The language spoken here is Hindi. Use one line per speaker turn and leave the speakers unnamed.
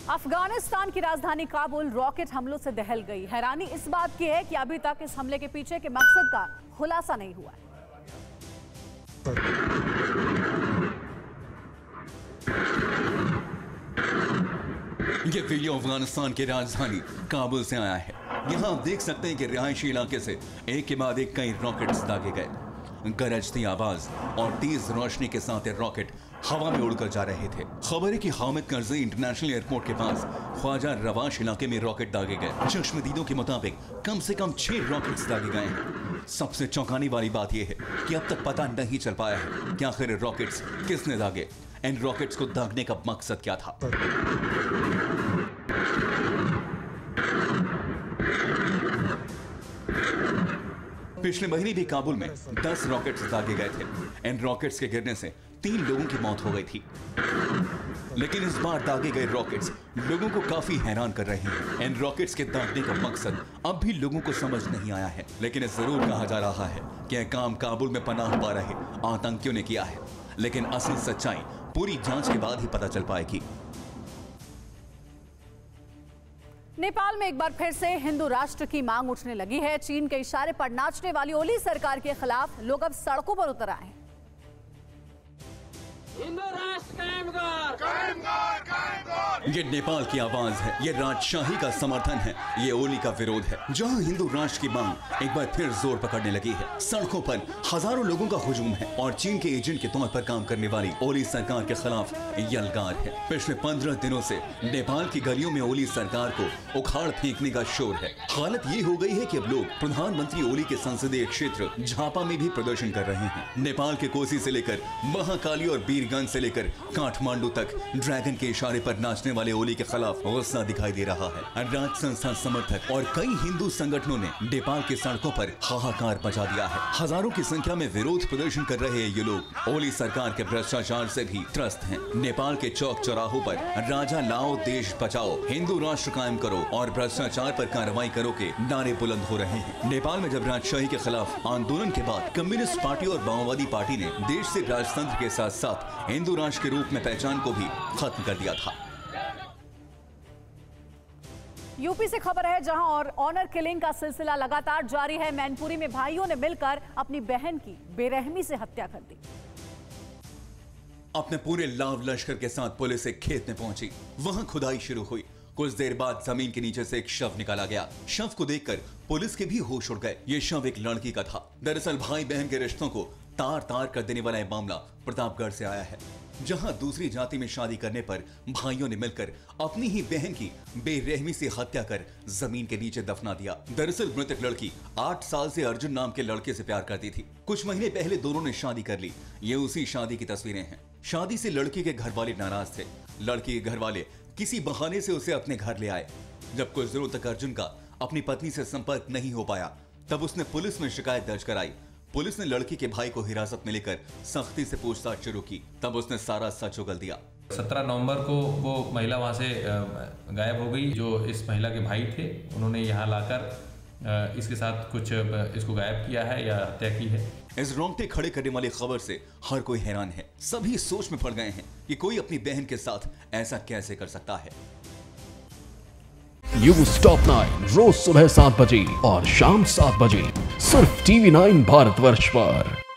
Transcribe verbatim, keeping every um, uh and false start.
अफगानिस्तान की राजधानी काबुल रॉकेट हमलों से दहल गई। हैरानी इस बात की है कि अभी तक इस हमले के पीछे के मकसद का खुलासा नहीं हुआ है।
ये वीडियो अफगानिस्तान की राजधानी काबुल से आया है। यहाँ आप देख सकते हैं कि रिहायशी इलाके से एक के बाद एक कई रॉकेट्स दागे गए। गरजती आवाज और तेज रोशनी के साथ ये रॉकेट हवा में उड़कर जा रहे थे। खबर है कि हामिद करज़ई इंटरनेशनल एयरपोर्ट के पास ख्वाजा रवाश इलाके में रॉकेट दागे गए। चश्मदीदों के मुताबिक कम से कम छह रॉकेट्स दागे गए हैं। सबसे चौंकाने वाली बात यह है कि अब तक पता नहीं चल पाया है कि आखिर रॉकेट्स किसने दागे। इन रॉकेट्स को दागने का मकसद क्या था। पिछले महीने भी काबुल में दस रॉकेट्स दागे गए थे। इन रॉकेट्स के गिरने से तीन लोगों की मौत हो गई थी। लेकिन इस बार दागे गए रॉकेट्स लोगों को काफी हैरान कर रहे हैं। इन रॉकेट्स के दागने का मकसद अब भी लोगों को समझ नहीं आया है। लेकिन जरूर कहा जा रहा है कि यह काम काबुल में पनाह पा रहे आतंकियों ने किया है। लेकिन असली सच्चाई पूरी जांच के बाद ही पता चल पाएगी।
नेपाल में एक बार फिर से हिंदू राष्ट्र की मांग उठने लगी है। चीन के इशारे पर नाचने वाली ओली सरकार के खिलाफ लोग अब सड़कों पर उतर आए हैं।
हिंदू राष्ट्र कायम कर, कायम कर, कायम कर।
ये नेपाल की आवाज है, ये राजशाही का समर्थन है, ये ओली का विरोध है। जहां हिंदू राष्ट्र की मांग एक बार फिर जोर पकड़ने लगी है, सड़कों पर हजारों लोगों का हुजूम है और चीन के एजेंट के तौर पर काम करने वाली ओली सरकार के खिलाफ यलगार है। पिछले पंद्रह दिनों से नेपाल की गलियों में ओली सरकार को उखाड़ फेंकने का शोर है। हालत ये हो गई है कि अब लोग प्रधानमंत्री ओली के संसदीय क्षेत्र झापा में भी प्रदर्शन कर रहे हैं। नेपाल के कोसी से लेकर महाकाली और बीरगंज से लेकर काठमांडू तक ड्रैगन के इशारे पर नाचने वाले ओली के खिलाफ गुस्सा दिखाई दे रहा है। राज संस्था समर्थक और कई हिंदू संगठनों ने नेपाल के सड़कों पर हाहाकार मचा दिया है। हजारों की संख्या में विरोध प्रदर्शन कर रहे ये लोग ओली सरकार के भ्रष्टाचार से भी त्रस्त हैं। नेपाल के चौक चौराहों पर राजा लाओ, देश बचाओ, हिंदू राष्ट्र कायम करो और भ्रष्टाचार पर कार्रवाई करो के नारे बुलंद हो रहे हैं। नेपाल में जब राजशाही के खिलाफ आंदोलन के बाद कम्युनिस्ट पार्टी और माओवादी पार्टी ने देश से राजतंत्र के साथ साथ हिंदू राष्ट्र के रूप में पहचान को भी खत्म कर दिया था।
यूपी से खबर है, जहां और ऑनर किलिंग का सिलसिला लगातार जारी है। मैनपुरी में भाइयों ने मिलकर अपनी बहन की बेरहमी से हत्या कर दी।
अपने पूरे लाव लश्कर के साथ पुलिस एक खेत में पहुंची। वहां खुदाई शुरू हुई। कुछ देर बाद जमीन के नीचे से एक शव निकाला गया। शव को देखकर पुलिस के भी होश उड़ गए। ये शव एक लड़की का था। दरअसल भाई बहन के रिश्तों को तार तार कर देने वाला यह मामला प्रतापगढ़ से आया है, जहां दूसरी जाति में शादी करने पर भाइयों ने मिलकर अपनी ही बहन की बेरहमी से हत्या कर जमीन के नीचे दफना दिया। दरअसल मृतक लड़की आठ साल से अर्जुन नाम के लड़के से प्यार करती थी। कुछ महीने पहले दोनों ने शादी कर ली। ये उसी शादी की तस्वीरें हैं। शादी से लड़की के घर वाले नाराज थे। लड़की के घर वाले किसी बहाने से उसे अपने घर ले आए। जब कुछ दिनों तक अर्जुन का अपनी पत्नी से संपर्क नहीं हो पाया, तब उसने पुलिस में शिकायत दर्ज कराई। पुलिस ने लड़की के भाई को हिरासत में लेकर सख्ती से पूछताछ शुरू की। तब उसने सारा सच उगल दिया।
सत्रह नवंबर को वो महिला वहां से गायब हो गई। जो इस महिला के भाई थे, उन्होंने यहाँ लाकर इसके साथ कुछ इसको गायब किया है या हत्या की है।
इस रोंगटे खड़े करने वाली खबर से हर कोई हैरान है। सभी सोच में पड़ गए हैं कि कोई अपनी बहन के साथ ऐसा कैसे कर सकता है।
न्यूज़ टॉप नाइन रोज सुबह सात बजे और शाम सात बजे सिर्फ टीवी नाइन भारतवर्ष पर।